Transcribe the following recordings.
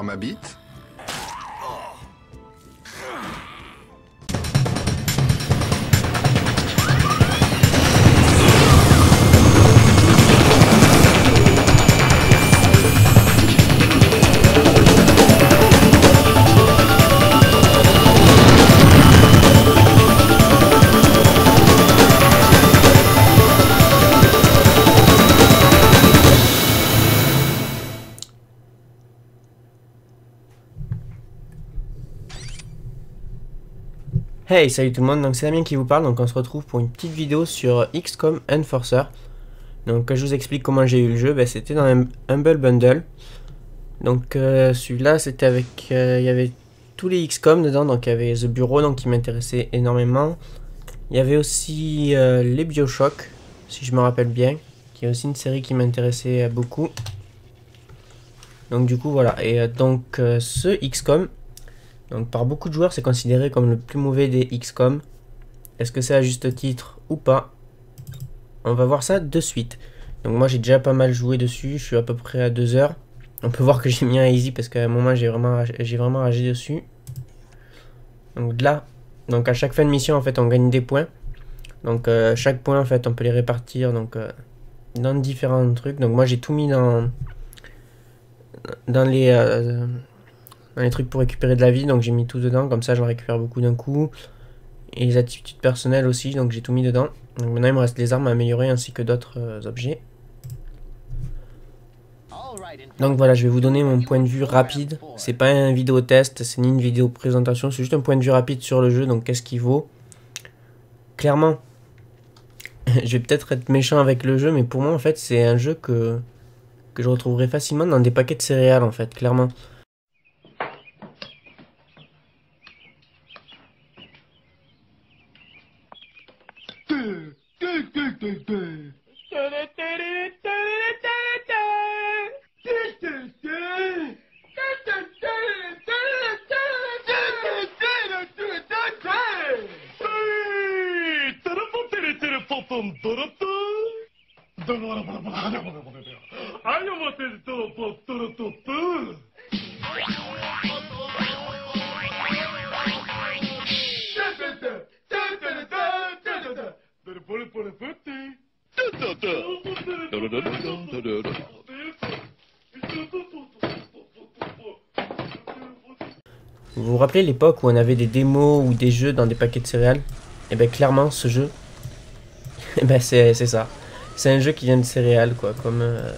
par ma bite? Hey, salut tout le monde, donc c'est Damien qui vous parle, donc on se retrouve pour une petite vidéo sur XCOM Enforcer. Donc je vous explique comment j'ai eu le jeu, c'était dans un Humble Bundle. Donc celui-là c'était avec, il y avait tous les XCOM dedans, donc il y avait The Bureau donc qui m'intéressait énormément. Il y avait aussi les Bioshock, si je me rappelle bien, qui est aussi une série qui m'intéressait beaucoup. Donc du coup voilà, et donc ce XCOM, donc par beaucoup de joueurs c'est considéré comme le plus mauvais des XCOM. Est-ce que c'est à juste titre ou pas? On va voir ça de suite. Donc moi j'ai déjà pas mal joué dessus, je suis à peu près à 2 heures. On peut voir que j'ai mis un easy parce qu'à un moment j'ai vraiment ragé dessus. Donc là, donc à chaque fin de mission en fait on gagne des points. Donc chaque point en fait on peut les répartir donc dans différents trucs. Donc moi j'ai tout mis dans les trucs pour récupérer de la vie, donc j'ai mis tout dedans, comme ça j'en récupère beaucoup d'un coup. Et les attitudes personnelles aussi, donc j'ai tout mis dedans. Donc maintenant il me reste les armes à améliorer ainsi que d'autres objets. Donc voilà, je vais vous donner mon point de vue rapide. C'est pas un vidéo test, c'est ni une vidéo présentation, c'est juste un point de vue rapide sur le jeu, donc qu'est-ce qu'il vaut. Clairement, je vais peut-être être méchant avec le jeu, mais pour moi en fait c'est un jeu que je retrouverai facilement dans des paquets de céréales en fait, clairement. Vous vous rappelez l'époque où on avait des démos ou des jeux dans des paquets de céréales? Et ben clairement ce jeu, et ben c'est ça. C'est un jeu qui vient de céréales quoi, comme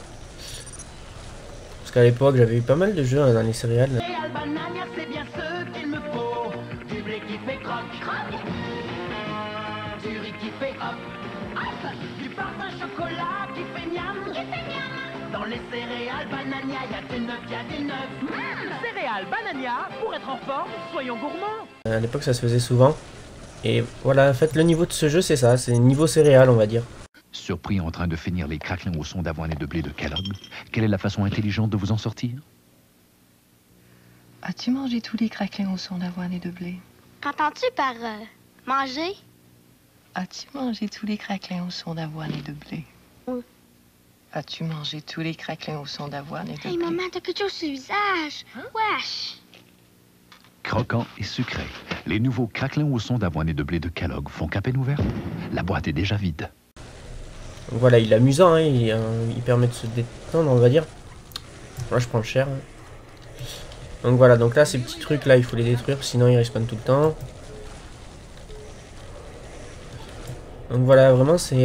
parce qu'à l'époque j'avais eu pas mal de jeux dans les céréales. C'est bien ce qu'il me faut. Du blé qui fait croc, croc. Du riz qui fait hop, hop. Du pain chocolat qui fait miam, miam. Dans les céréales Banania, y a des neufs, y a des neufs. Céréales Banania, pour être en forme, soyons gourmands. À l'époque ça se faisait souvent. Et voilà, en fait le niveau de ce jeu c'est ça, c'est niveau céréales on va dire. Surpris en train de finir les craquelins au son d'avoine et de blé de Kellogg, quelle est la façon intelligente de vous en sortir? As-tu mangé tous les craquelins au son d'avoine et de blé? Qu'entends-tu par manger? As-tu mangé tous les craquelins au son d'avoine et de blé? Oui. As-tu mangé tous les craquelins au son d'avoine et de Hey blé? maman, t'as quelque chose sur le visage. Wesh! Croquant et sucré, les nouveaux craquelins au son d'avoine et de blé de Kellogg font qu'à peine ouvert. La boîte est déjà vide. Donc voilà, il est amusant, hein, il permet de se détendre on va dire. Moi je prends le cher. Hein. Donc voilà, donc là ces petits trucs là il faut les détruire sinon ils respawnent tout le temps. Donc voilà, vraiment c'est...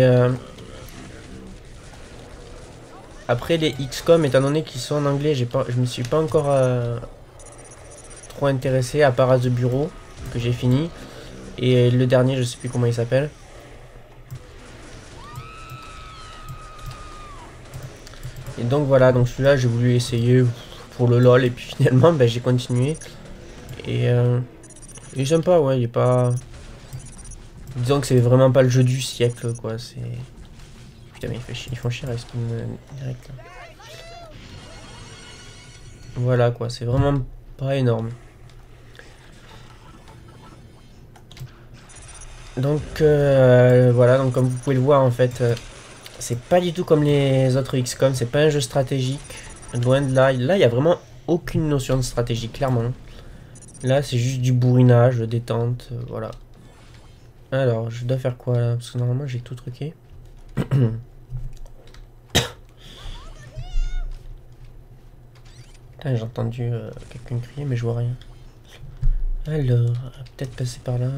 Après les XCOM, étant donné qu'ils sont en anglais, je me suis pas encore trop intéressé à part à The Bureau, que j'ai fini. Et le dernier, je sais plus comment il s'appelle. Et donc voilà, donc celui-là j'ai voulu essayer pour le lol et puis finalement ben, j'ai continué. Et il est sympa, ouais, il est pas... Disons que c'est vraiment pas le jeu du siècle quoi, c'est... Putain mais ils font chier avec ce direct là. Voilà quoi, c'est vraiment pas énorme. Donc voilà, donc comme vous pouvez le voir en fait, c'est pas du tout comme les autres XCOM, c'est pas un jeu stratégique, loin de là. Là il y a vraiment aucune notion de stratégie, clairement. Là, c'est juste du bourrinage, détente, voilà. Alors, je dois faire quoi là? Parce que normalement, j'ai tout truqué. Putain, j'ai entendu quelqu'un crier, mais je vois rien. Alors, peut-être passer par là.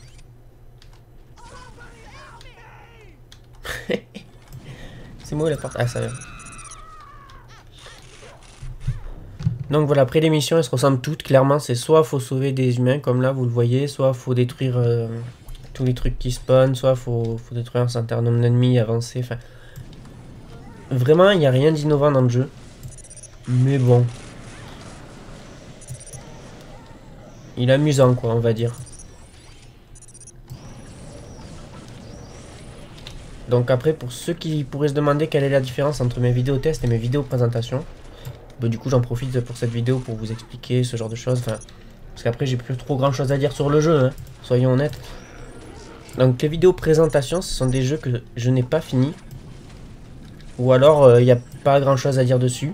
C'est moi la porte. Ah, ça va. Donc voilà, après les missions, elles se ressemblent toutes. Clairement, c'est soit faut sauver des humains, comme là, vous le voyez, soit faut détruire tous les trucs qui spawnent, soit faut détruire un certain nombre d'ennemis, avancer. Enfin, vraiment, il n'y a rien d'innovant dans le jeu. Mais bon. Il est amusant, quoi, on va dire. Donc après, pour ceux qui pourraient se demander quelle est la différence entre mes vidéos tests et mes vidéos présentations, bah, du coup j'en profite pour cette vidéo pour vous expliquer ce genre de choses. Enfin, parce qu'après j'ai plus trop grand chose à dire sur le jeu, hein, soyons honnêtes. Donc les vidéos présentations, ce sont des jeux que je n'ai pas fini. Ou alors il n'y a pas grand chose à dire dessus.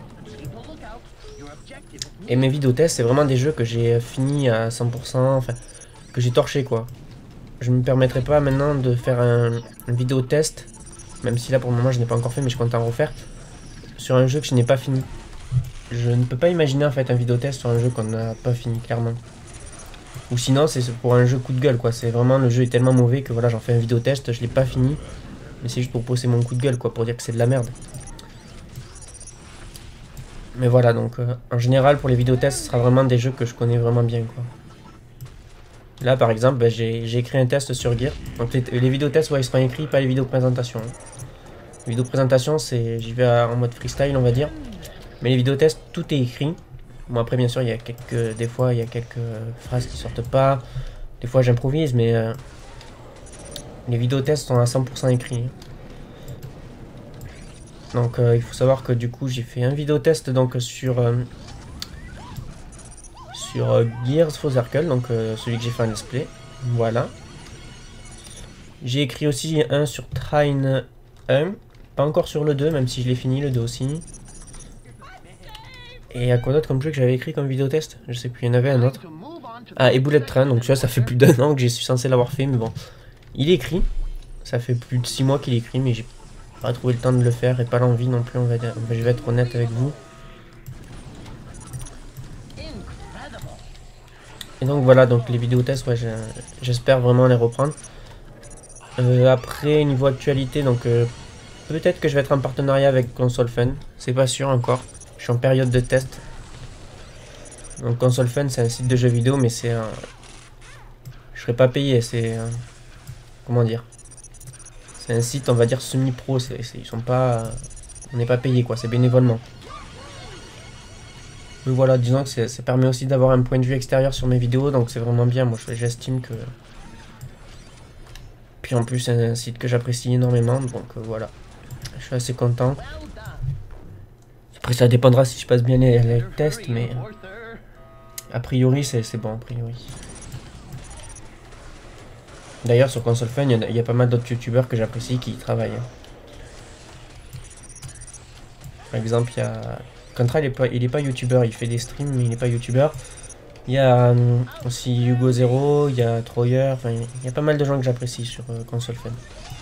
Et mes vidéos tests, c'est vraiment des jeux que j'ai fini à 100%, enfin, que j'ai torché quoi. Je me permettrai pas maintenant de faire un vidéo test, même si là pour le moment je n'ai pas encore fait, mais je compte en refaire, sur un jeu que je n'ai pas fini. Je ne peux pas imaginer en fait un vidéo test sur un jeu qu'on n'a pas fini, clairement. Ou sinon c'est pour un jeu coup de gueule quoi, c'est vraiment le jeu est tellement mauvais que voilà j'en fais un vidéo test, je l'ai pas fini, mais c'est juste pour poser mon coup de gueule quoi, pour dire que c'est de la merde. Mais voilà donc en général pour les vidéos tests ce sera vraiment des jeux que je connais vraiment bien quoi. Là par exemple bah, j'ai écrit un test sur Gear. Donc les vidéos tests ouais, ils seront écrits, pas les vidéos présentation. Les vidéos présentation c'est j'y vais en mode freestyle on va dire. Mais les vidéos tests tout est écrit. Bon après bien sûr il y a des fois il y a quelques phrases qui sortent pas. Des fois j'improvise mais les vidéos tests sont à 100% écrits. Donc il faut savoir que du coup j'ai fait un vidéo test donc sur Gears Faux Circle, donc celui que j'ai fait en display. Voilà. J'ai écrit aussi un sur Train 1. Pas encore sur le 2, même si je l'ai fini, le 2 aussi. Et à quoi d'autre comme jeu que j'avais écrit comme vidéo test? Je sais plus, il y en avait un autre. Ah, et Bullet Train, donc ça fait plus d'1 an que je suis censé l'avoir fait, mais bon. Il est écrit. Ça fait plus de 6 mois qu'il est écrit, mais j'ai pas trouvé le temps de le faire et pas l'envie non plus, on va dire. Je vais être honnête avec vous. Et donc voilà, donc les vidéos tests, ouais, j'espère vraiment les reprendre. Après, niveau actualité, donc peut-être que je vais être en partenariat avec Console Fun. C'est pas sûr encore. Je suis en période de test. Donc Console Fun, c'est un site de jeux vidéo, mais c'est un... Je serai pas payé, c'est... Comment dire? C'est un site, on va dire, semi-pro. Ils sont pas... On n'est pas payé, quoi. C'est bénévolement. Mais voilà, disons que ça permet aussi d'avoir un point de vue extérieur sur mes vidéos, donc c'est vraiment bien, moi j'estime que... Puis en plus c'est un site que j'apprécie énormément, donc voilà. Je suis assez content. Après ça dépendra si je passe bien les tests, mais... A priori c'est bon, a priori. D'ailleurs sur Console Fun, il y a pas mal d'autres youtubeurs que j'apprécie qui y travaillent. Par exemple, il y a... Contra, il est pas youtubeur, il fait des streams, mais il n'est pas youtubeur. Il y a aussi Hugo Zero, il y a Troyer, enfin il y a pas mal de gens que j'apprécie sur Console Fun.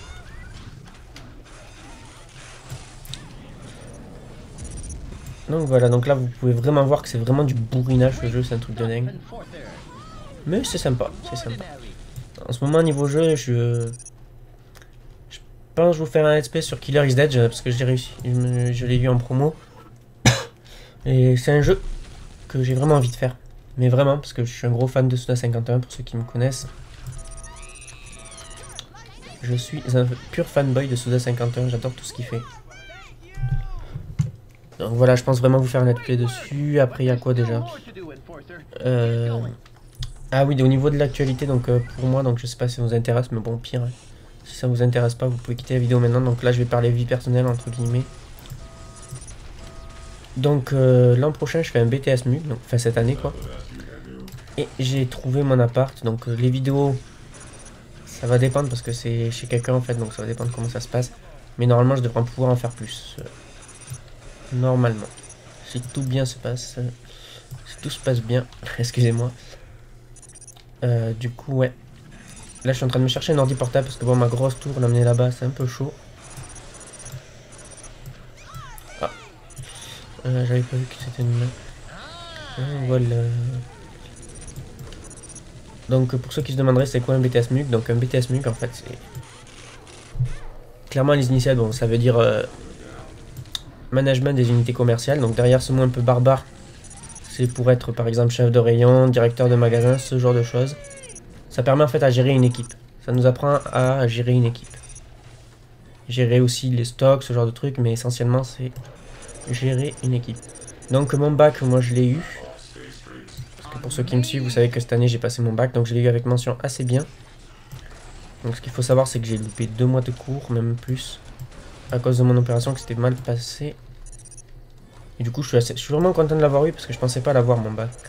Donc voilà, donc là vous pouvez vraiment voir que c'est vraiment du bourrinage le jeu, c'est un truc de dingue. Mais c'est sympa, c'est sympa. En ce moment niveau jeu, je pense vous faire un let's play sur Killer is Dead parce que j'ai réussi, je l'ai vu en promo. Et c'est un jeu que j'ai vraiment envie de faire. Mais vraiment, parce que je suis un gros fan de Suda51 pour ceux qui me connaissent. Je suis un pur fanboy de Suda51, j'adore tout ce qu'il fait. Donc voilà, je pense vraiment vous faire un let's play dessus. Après, il y a quoi déjà? Ah oui, au niveau de l'actualité, donc pour moi, donc je sais pas si ça vous intéresse, mais bon, pire. Hein. Si ça vous intéresse pas, vous pouvez quitter la vidéo maintenant. Donc là, je vais parler vie personnelle, entre guillemets. Donc l'an prochain je fais un BTS MU, donc enfin cette année quoi. Et j'ai trouvé mon appart, donc les vidéos ça va dépendre parce que c'est chez quelqu'un en fait, donc ça va dépendre comment ça se passe. Mais normalement je devrais pouvoir en faire plus. Normalement. si tout bien se passe. Si tout se passe bien. Excusez-moi. Du coup, ouais. Là, je suis en train de me chercher un ordi portable parce que bon, ma grosse tour, l'amener là-bas, c'est un peu chaud. Ah. J'avais pas vu que c'était une main. Voilà. Donc, pour ceux qui se demanderaient, c'est quoi un BTS MUG? Donc, un BTS MUG, en fait, c'est... Clairement, les initiales, bon, ça veut dire management des unités commerciales. Donc, derrière ce mot un peu barbare, c'est pour être, par exemple, chef de rayon, directeur de magasin, ce genre de choses. Ça permet en fait à gérer une équipe. Ça nous apprend à gérer une équipe. Gérer aussi les stocks, ce genre de trucs, mais essentiellement, c'est gérer une équipe. Donc, mon bac, moi, je l'ai eu. Parce que pour ceux qui me suivent, vous savez que cette année, j'ai passé mon bac, donc je l'ai eu avec mention assez bien. Donc ce qu'il faut savoir, c'est que j'ai loupé 2 mois de cours, même plus, à cause de mon opération qui s'était mal passée. Et du coup, je suis vraiment content de l'avoir eu parce que je pensais pas l'avoir mon bac.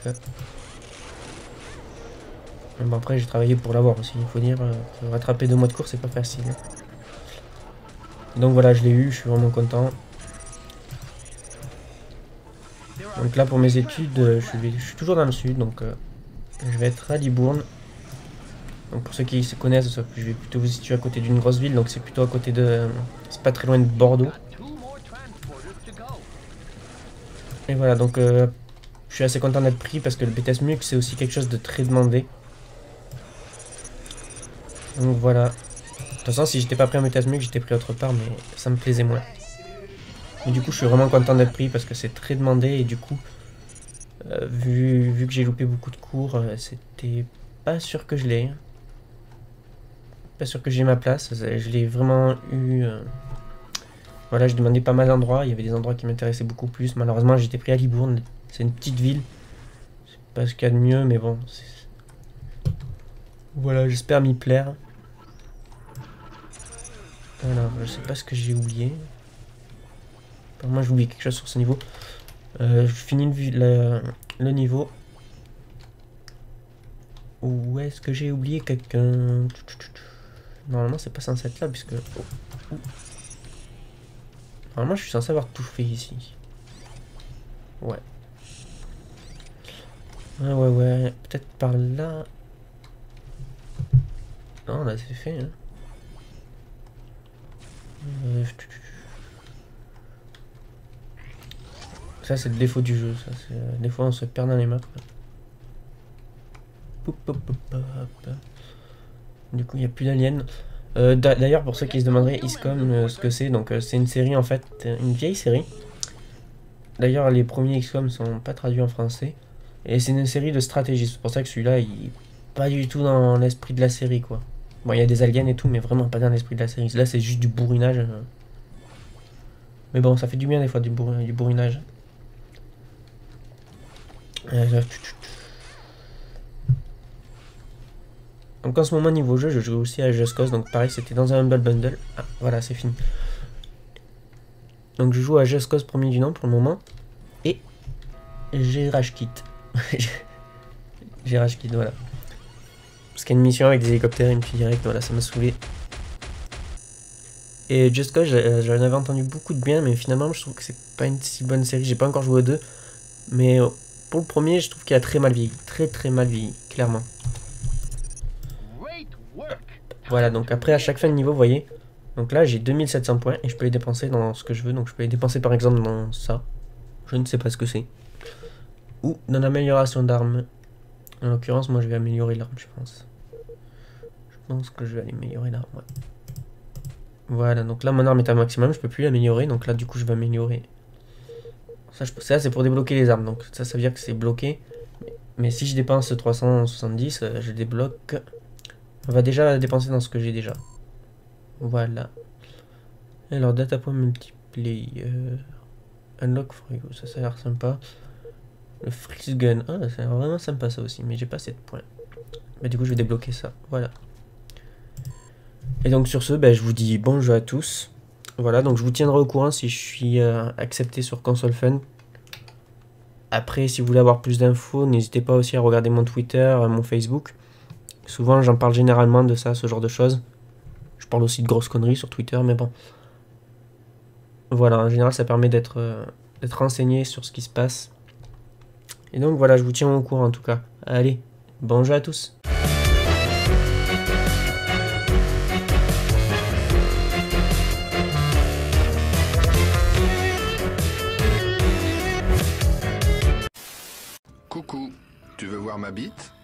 Mais bon, après, j'ai travaillé pour l'avoir aussi. Il faut dire, rattraper 2 mois de cours, c'est pas facile. Donc voilà, je l'ai eu, je suis vraiment content. Donc là, pour mes études, je suis toujours dans le sud, donc je vais être à Libourne. Donc pour ceux qui se connaissent, je vais plutôt vous situer à côté d'une grosse ville, donc c'est plutôt à côté de... c'est pas très loin de Bordeaux. Et voilà, donc je suis assez content d'être pris parce que le BTS MUG c'est aussi quelque chose de très demandé. Donc voilà. De toute façon, si j'étais pas pris en BTS MUG, j'étais pris autre part, mais ça me plaisait moins. Mais du coup, je suis vraiment content d'être pris parce que c'est très demandé et du coup, vu que j'ai loupé beaucoup de cours, c'était pas sûr que je l'ai. Pas sûr que j'ai ma place, je l'ai vraiment eu... Voilà, je demandais pas mal d'endroits, il y avait des endroits qui m'intéressaient beaucoup plus. Malheureusement, j'étais pris à Libourne, c'est une petite ville. C'est pas ce qu'il y a de mieux, mais bon. Voilà, j'espère m'y plaire. Alors, je sais pas ce que j'ai oublié. Moi, j'ai oublié quelque chose sur ce niveau. Je finis le niveau. Où est-ce que j'ai oublié quelqu'un? Normalement, c'est pas censé être là, puisque... Oh. Normalement, je suis censé avoir tout fait ici. Ouais. Ouais. Peut-être par là... Non, là, c'est fait, hein. Ça, c'est le défaut du jeu, ça. Des fois, on se perd dans les maps. Du coup, il n'y a plus d'aliens. D'ailleurs, pour ceux qui se demanderaient XCOM ce que c'est, donc c'est une série en fait, une vieille série. D'ailleurs, les premiers XCOM sont pas traduits en français. Et c'est une série de stratégie. C'est pour ça que celui-là, il est pas du tout dans l'esprit de la série, quoi. Bon, il y a des aliens et tout, mais vraiment pas dans l'esprit de la série. Là, c'est juste du bourrinage. Mais bon, ça fait du bien des fois du bourrinage. Donc en ce moment niveau jeu, je joue aussi à Just Cause, donc pareil c'était dans un Humble Bundle. Ah voilà, c'est fini. Donc je joue à Just Cause premier du nom pour le moment. Et j'ai Rage Quit. J'ai Rage Quit, voilà. Parce qu'il y a une mission avec des hélicoptères et une fille directe, voilà, ça m'a saoulé. Et Just Cause, j'en avais entendu beaucoup de bien, mais finalement je trouve que c'est pas une si bonne série. J'ai pas encore joué aux deux. Mais pour le premier, je trouve qu'il a très mal vieilli. Très mal vieilli, clairement. Voilà, donc après à chaque fin de niveau, vous voyez, donc là j'ai 2700 points et je peux les dépenser dans ce que je veux. Donc je peux les dépenser par exemple dans ça, je ne sais pas ce que c'est, ou dans l'amélioration d'armes. En l'occurrence, moi je vais améliorer l'arme, je pense. Je pense que je vais améliorer l'arme, ouais. Voilà, donc là mon arme est à maximum, je peux plus l'améliorer, donc là du coup je vais améliorer. Ça c'est pour débloquer les armes, donc ça veut dire que c'est bloqué. Mais si je dépense 370, je débloque... On va déjà la dépenser dans ce que j'ai déjà. Voilà. Alors, data point multiplayer. Unlock for you. Ça a l'air sympa. Le freeze gun. Ah, ça a l'air vraiment sympa ça aussi. Mais j'ai pas assez de points. Mais du coup, je vais débloquer ça. Voilà. Et donc, sur ce, ben, je vous dis bon jeu à tous. Voilà. Donc, je vous tiendrai au courant si je suis accepté sur Console Fun. Après, si vous voulez avoir plus d'infos, n'hésitez pas aussi à regarder mon Twitter, mon Facebook. Souvent, j'en parle généralement de ça, ce genre de choses. Je parle aussi de grosses conneries sur Twitter, mais bon. Voilà, en général, ça permet d'être d'être renseigné sur ce qui se passe. Et donc voilà, je vous tiens au courant en tout cas. Allez, bon jeu à tous. Coucou, tu veux voir ma bite?